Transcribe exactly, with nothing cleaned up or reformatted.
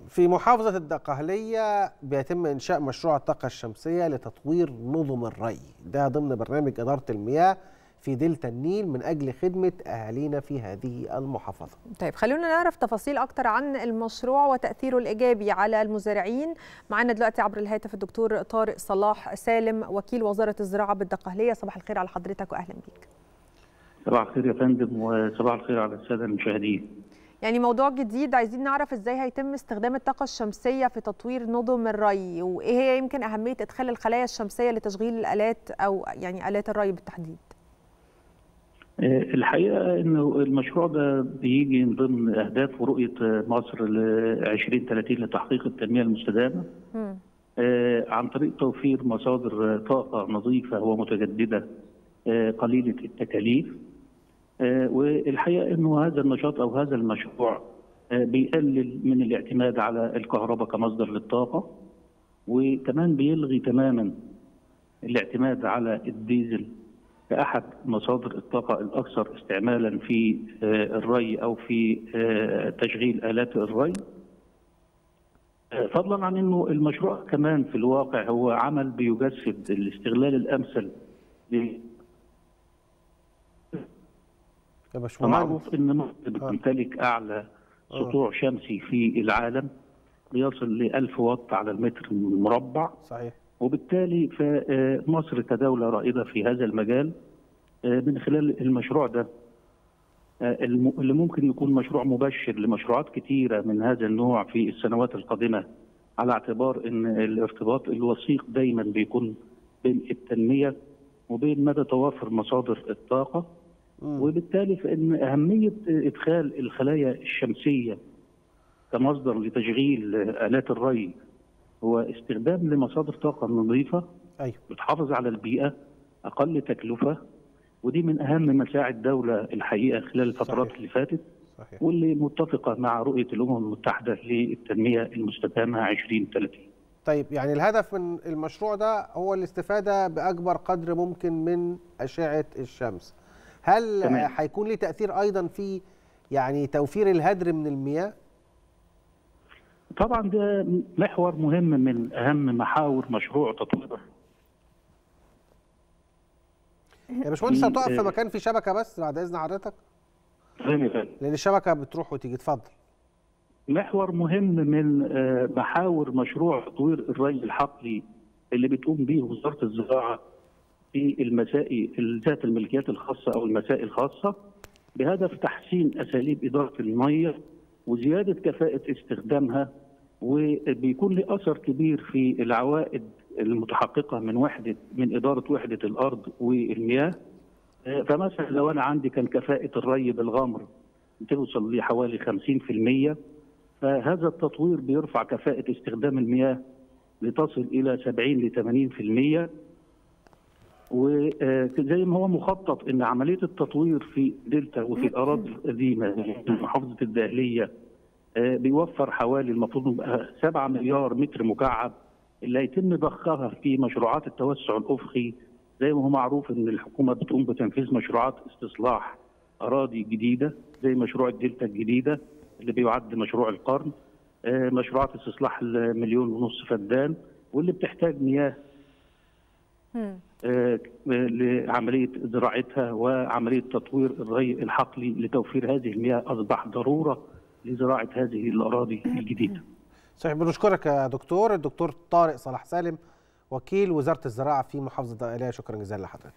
في محافظة الدقهلية بيتم إنشاء مشروع الطاقة الشمسية لتطوير نظم الري، ده ضمن برنامج إدارة المياه في دلتا النيل من أجل خدمة أهالينا في هذه المحافظة. طيب خلونا نعرف تفاصيل أكتر عن المشروع وتأثيره الإيجابي على المزارعين. معنا دلوقتي عبر الهاتف الدكتور طارق صلاح سالم وكيل وزارة الزراعة بالدقهلية. صباح الخير على حضرتك وأهلا بيك. صباح الخير يا فندم وصباح الخير على السادة المشاهدين. يعني موضوع جديد، عايزين نعرف ازاي هيتم استخدام الطاقة الشمسية في تطوير نظم الري، وايه هي يمكن أهمية إدخال الخلايا الشمسية لتشغيل الآلات أو يعني آلات الري بالتحديد. الحقيقة إنه المشروع ده بيجي من ضمن أهداف ورؤية مصر ل عشرين ثلاثين لتحقيق التنمية المستدامة عن طريق توفير مصادر طاقة نظيفة ومتجددة قليلة التكاليف. والحقيقة إنه هذا النشاط أو هذا المشروع بيقلل من الاعتماد على الكهرباء كمصدر للطاقة، وكمان بيلغي تماما الاعتماد على الديزل كأحد مصادر الطاقة الأكثر استعمالا في الري أو في تشغيل آلات الري. فضلا عن أنه المشروع كمان في الواقع هو عمل بيجسد الاستغلال الأمثل ل معروف ان مصر بتمتلك اعلى سطوع شمسي في العالم بيصل ل ألف واط على المتر المربع. صحيح. وبالتالي فمصر كدوله رائده في هذا المجال من خلال المشروع ده اللي ممكن يكون مشروع مبشر لمشروعات كثيره من هذا النوع في السنوات القادمه، على اعتبار ان الارتباط الوثيق دايما بيكون بين التنميه وبين مدى توافر مصادر الطاقه. وبالتالي فإن أهمية إدخال الخلايا الشمسية كمصدر لتشغيل آلات الري هو استخدام لمصادر طاقة نظيفة أيوة. بتحافظ على البيئة، أقل تكلفة، ودي من أهم مساعي الدولة الحقيقة خلال الفترات صحيح. اللي فاتت صحيح. واللي متفقة مع رؤية الأمم المتحدة للتنمية المستدامة عشرين ثلاثين. طيب يعني الهدف من المشروع ده هو الاستفادة بأكبر قدر ممكن من أشعة الشمس. هل هيكون ليه تأثير أيضا في يعني توفير الهدر من المياه؟ طبعا ده محور مهم من أهم محاور مشروع تطوير. يا باشمهندس هتقف في مكان في شبكة بس بعد إذن حضرتك؟ لأن الشبكة بتروح وتيجي. اتفضل. محور مهم من محاور مشروع تطوير الري الحقلي اللي بتقوم به وزارة الزراعة في المسائي ذات الملكيات الخاصة أو المسائي الخاصة بهدف تحسين أساليب إدارة المياه وزيادة كفاءة استخدامها، وبيكون له أثر كبير في العوائد المتحققة من وحدة من إدارة وحدة الأرض والمياه. فمثلا لو أنا عندي كان كفاءة الري بالغمر بتوصل لحوالي خمسين في المية، فهذا التطوير بيرفع كفاءة استخدام المياه لتصل إلى سبعين ل ثمانين في المية. وزي ما هو مخطط ان عمليه التطوير في دلتا وفي الاراضي القديمه محافظه الدقهليه بيوفر حوالي المفروض سبعة مليار متر مكعب اللي هيتم ضخها في مشروعات التوسع الافقي. زي ما هو معروف ان الحكومه بتقوم بتنفيذ مشروعات استصلاح اراضي جديده زي مشروع الدلتا الجديده اللي بيعد مشروع القرن، مشروعات استصلاح المليون ونص فدان واللي بتحتاج مياه لعملية زراعتها وعملية تطوير الري الحقلي لتوفير هذه المياه أصبح ضرورة لزراعة هذه الأراضي الجديدة. صحيح. بنشكرك يا دكتور الدكتور طارق صلاح سالم وكيل وزارة الزراعة في محافظة الدقهلية. شكرا جزيلا لحضرتك.